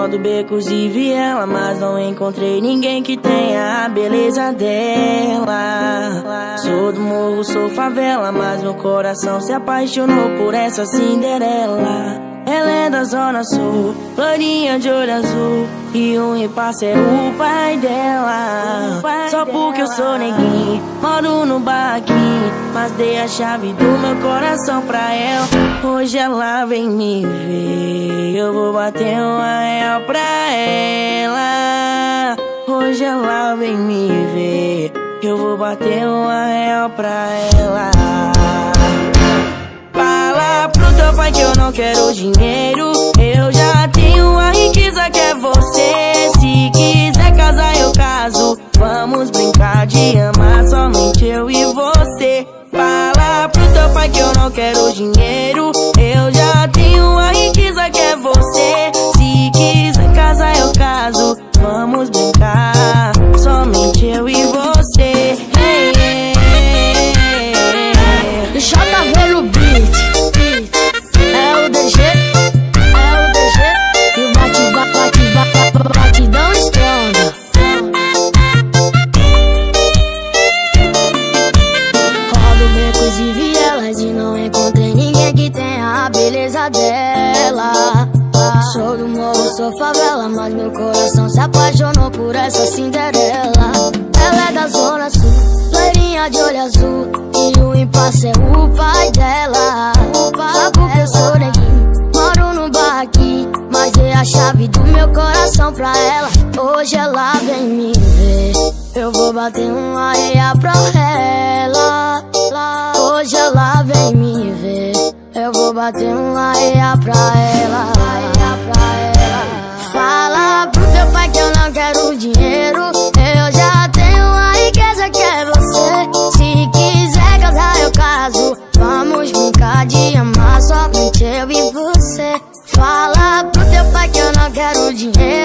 Rodo becos e viela, mas não encontrei ninguém que tenha a beleza dela. Sou do morro, sou favela, mas meu coração se apaixonou por essa Cinderela. Ela é da zona sul, loirinha de olho azul, e um repasse é o pai dela. Só porque eu sou neguinho, moro no barraquinho, mas dei a chave do meu coração pra ela. Hoje ela vem me ver, eu vou bater uma real pra ela. Hoje ela vem me ver, eu vou bater uma real pra ela. Fala pro teu pai que eu não quero dinheiro, eu já tenho a riqueza que é você. Se quiser casar eu caso, vamos brincar de amar somente eu e você. Fala pro teu pai que eu não quero dinheiro, eu já tenho a riqueza que é você. Se quiser casar eu caso, vamos brincar somente eu e você. JV no beat, é o DG, e o batidão estronda. Rodo becos e vielas e não encontrei ninguém que tenha a beleza dela. Sou do morro, sou favela, mas meu coração se apaixonou por essa Cinderela. Ela é da zona sul, loirinha de olho azul, e o impasse é o pai dela. Só porque eu sou neguinho, moro no barraquinho, mas dei a chave do meu coração pra ela. Hoje ela vem me ver, eu vou bater uma real pra ela. Hoje ela vem me ver, eu vou bater uma real pra ela. Fala pro teu pai que eu não quero dinheiro, eu já tenho a riqueza que é você. Se quiser casar eu caso, vamos brincar de amar somente eu e você. Fala pro teu pai que eu não quero dinheiro,